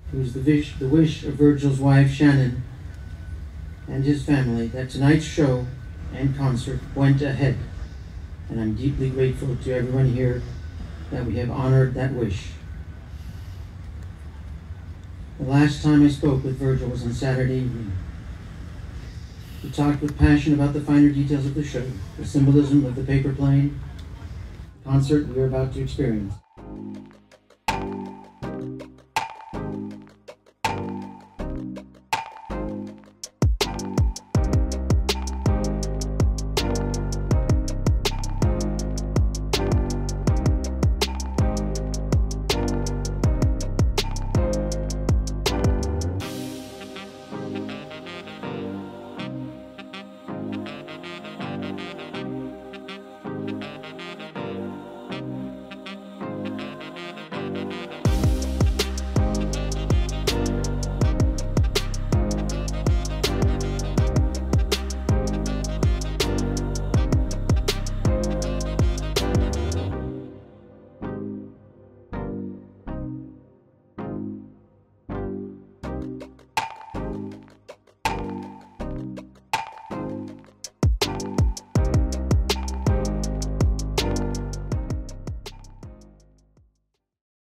It was the wish of Virgil's wife, Shannon, and his family that tonight's show and concert went ahead. And I'm deeply grateful to everyone here that we have honored that wish. The last time I spoke with Virgil was on Saturday evening. We talked with passion about the finer details of the show, the symbolism of the paper plane, the concert we were about to experience.